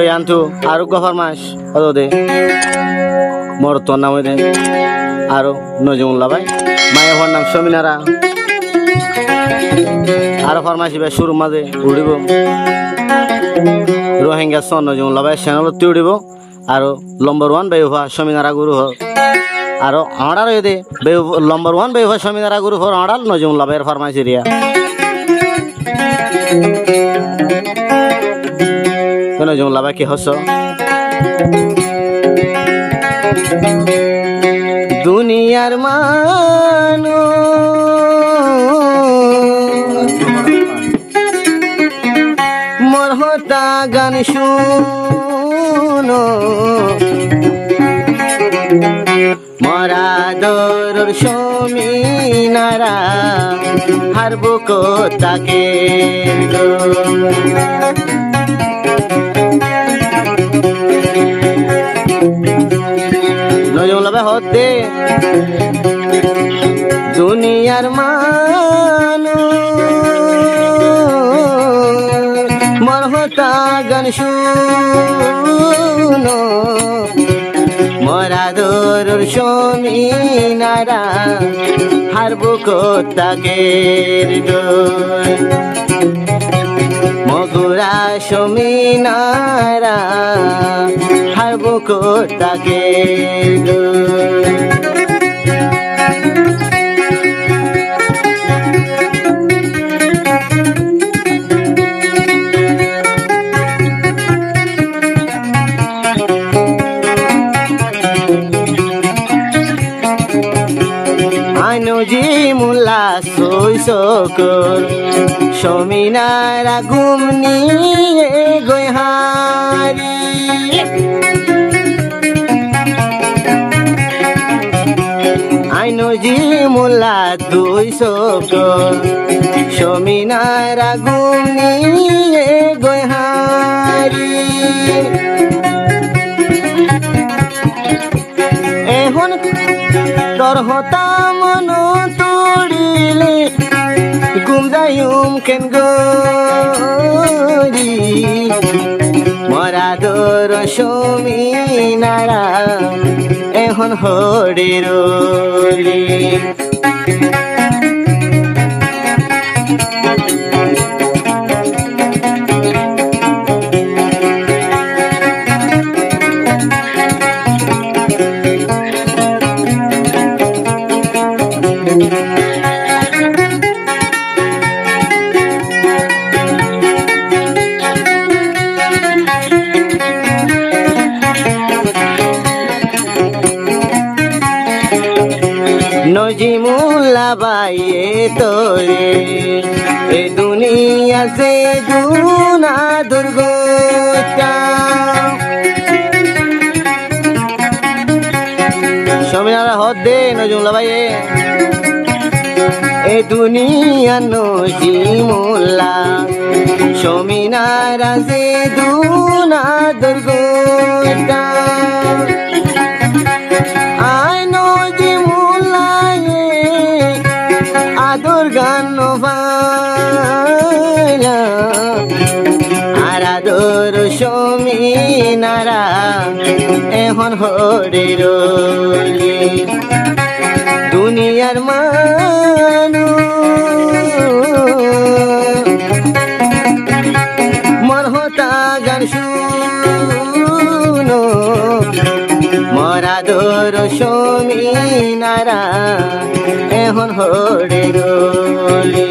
রই আনতু আরো গফার মাস অত দে মোর তোর নাম দে আরো নজমুল্লা ভাই মায়ের হওয়ার নাম সমিনারা আরো ফার্মাসি ভাই শুরু মাঝে উড়িব রোহিঙ্গা সন নজমুল্লা ভাই চ্যানেলত উড়িব আরো নম্বর 1 বেউফা সমিনারা গুরু হ আরো আড়ার দে নম্বর 1 বেউফা সমিনারা গুরু হর আড়াল নজমুল্লা ভাইয়ের ফার্মাসি রিয়া নজমুল্লা ভাই কি হস দুনিয়ার মানুষ মোর হতা গান শুনো মরা দরর সমিনারা হারব কোতাকে নজমুল্লা ভাই হতে দুনিয়ার মানুষ মোর হতা গান শুনো মরা দরুর সমিনারা হারব কোতাকে মগুরা সমিনারা হারব কোতাকে নজিমুল্লা সই সকর সমিনারা ঘুম নিয়ে গয়হারি আই নজিমুল্লা দুই সকর সমিনারা ঘুম নিয়ে গয়হারি এখন তোর হতা মন তুড়িলে গুম যাইম কেন গরি মরা দর সমিনারা এখন হরে রলি নজিমুল্লা বাইয়ে তোরে এ দুনিয়া সে দুনা দুর্গতা সমিনারা হদ দে নজিমুল্লা বাইয়ে এ দুনিয়া নজিমুল্লা সমিনারা সে দুনা দুর্গতা আদর গান আর আদর সমিনারা এখন হরে রলি দুনিয়ার মানুষ মোর হতা গান শুনো মরা দর সমিনারা এখন হরে রলি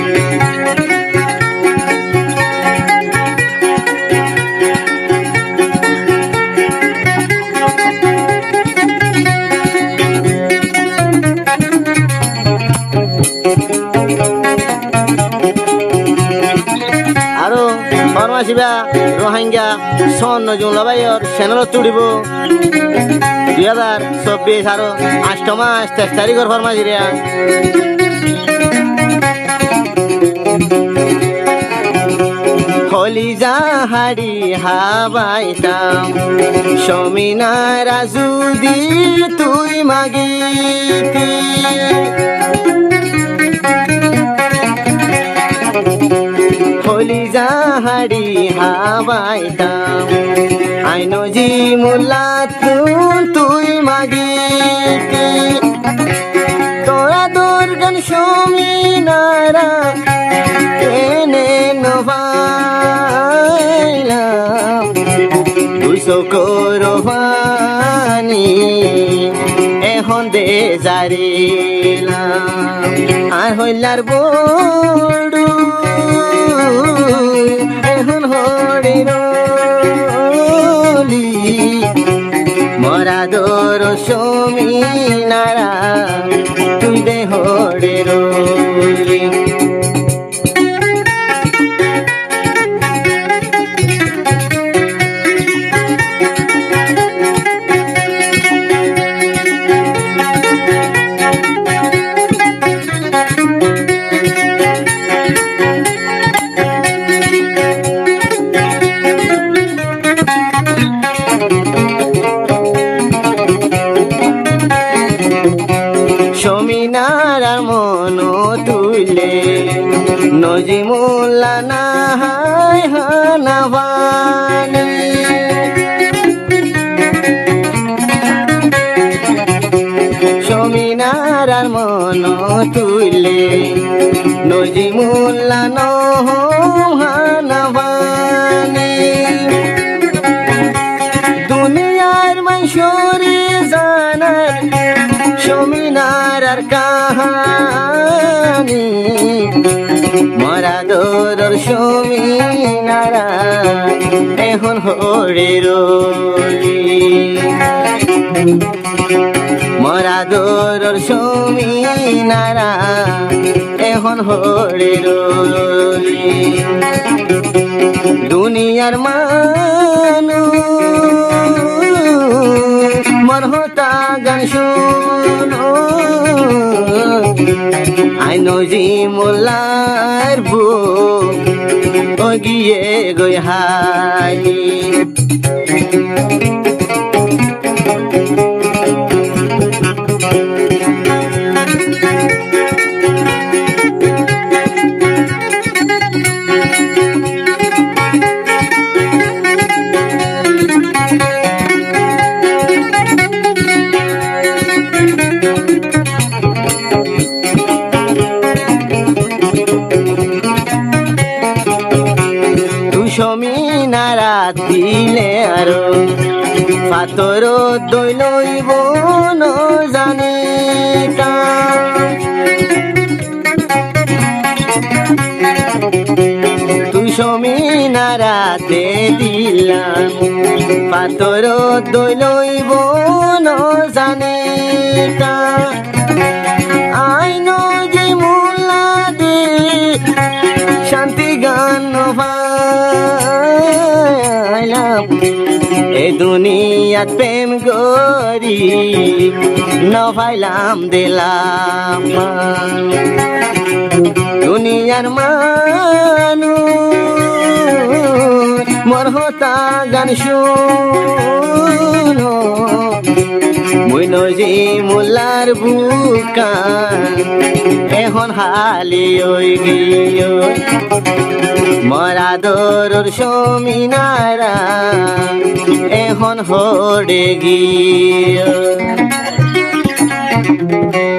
আরো ফরমাসিবা রোহিঙ্গা সন নজমুল্লা ভাইয়ের চ্যানেলত তুড়িব 2024 আরো 8 মাস 23 তারিখের ফরমাসি রিয়া কলিজা হাড়ি হাবাইতাম সমিনারা যদি তুই মাগিতি কলিজা হাড়ি হাবাইতাম আই নজি মোল্লা তুই মাগিতি তোরা দুর্গান সমিনারা এনে নভাইলাম দুইশো করবানি এখন দে জারিলাম আর হইলার বড়ু এখন হরির মরা দর সমিনারা তুই দে হরির সমিনারার মন তুইলে নজিমুল্লা নাহাই হানাবানি সমিনারার মন তুইলে নজিমুল্লা নহানাবানি দুনিয়ার মাইশরে জানার সমিনারার কাহানি মরা দরর সমিনারা এখন হরির মরা দরর সমিনারা এখন হরির দুনিয়ার মানুষ মরহতা গান শুনো আই নজি মোল্লার বুক ও গিয়ে গই হাই সমিনারা দিলে আরো পাথর দই লইব ন জানি তুই সমিনারাতে দিলাম পাথর দই লইব ন জানি আই নজি মোল্লা দে শান্তি গান এ দুনিয়াত প্রেম গরি নভাইলাম দিলাম দুনিয়ার মানুষ মরহতা গান শুনো মুই নজি মোল্লার বুকান এখন হালি ওই গিয়ে মরা দরর সমিনারা এখন হরে গিয়ে